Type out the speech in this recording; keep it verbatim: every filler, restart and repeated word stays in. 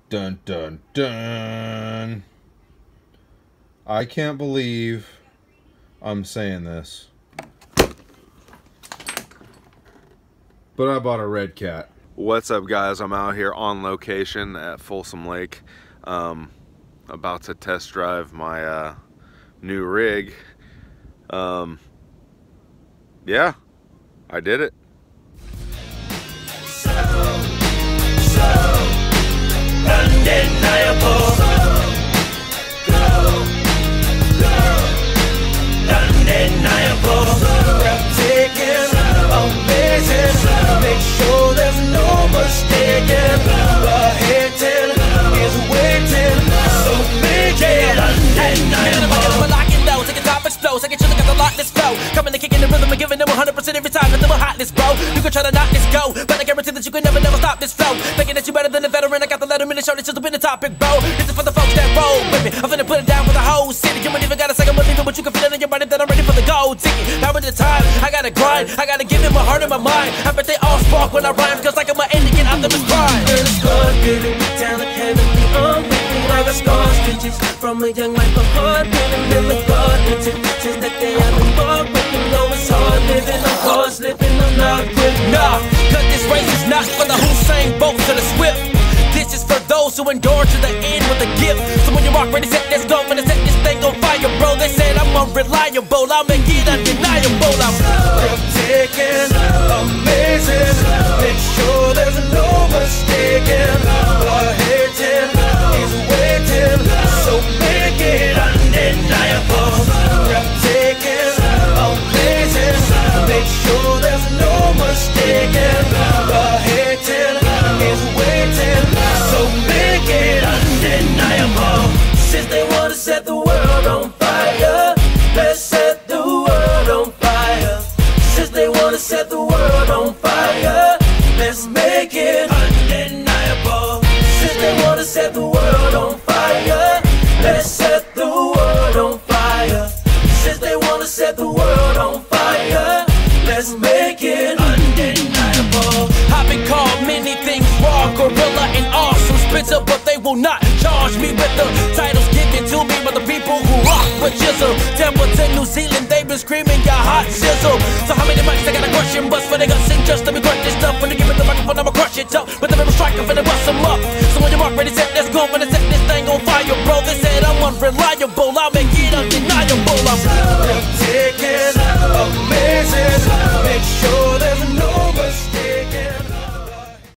Dun dun dun. I can't believe I'm saying this, but I bought a Redcat. What's up, guys? I'm out here on location at Folsom Lake, um, about to test drive my uh, new rig. Um, yeah, I did it. So, so undeniable. Go, go, undeniable. Breathtaking, amazing. Make sure there's no mistaking. The hating is waiting, so make it undeniable. Take a top explodes, I get you look at the lot, let's go. Coming and kicking the rhythm and giving them one hundred percent every time. Nothing but hotness, bro. You can try to knock this go, but I guarantee that you can never, never stop this flow. Thinking that you better than a veteran, I got the letterman and show this just to win the topic, bro. This is for the folks that roll with me. I'm finna put it down for the whole city. You ain't even got a second believe it, but you can feel it in your body that I'm ready for the gold ticket. Now is the time, I gotta grind, I gotta give it my heart and my mind. I bet they all spark when I rhyme, cause like I'm an alien out of his prime. Girl, it's good, getting me down like heavenly, um, I got scar stitches from a young life of hard living. Never thought intentions that they have been bought, but you know it's hard living. I'm hard living, I'm not quick. Nah, cause this race is not for the Hussein Bolt to the Swift. This is for those who endure to the end with a gift. So when you walk ready, set, let's go. When I set this thing on fire, bro. They said I'm unreliable, I'll make it undeniable. I'm breathtaking, amazing. Make sure there's no mistaking. The hating is waiting, so make it undeniable. Breathtaking, amazing. Make sure there's no mistaking. The hating is waiting, so make it undeniable. Since they wanna set the world on fire, let's set the world on fire. Since they wanna set the world on fire, let's make it undeniable. Since they wanna set the world on fire, let's set the world on fire. Since they wanna set the world on fire, let's make it undeniable. I've been called many things, raw, gorilla, and awesome spitzer, but they will not charge me with the titles given to me by the people who rock with chisel. Templeton, New Zealand, they've been screaming, got hot sizzle. So how many mics I got a question bust for they got sing just let me crush this stuff. When they give me the microphone, I'ma crush it up. With the river strike, I'm finna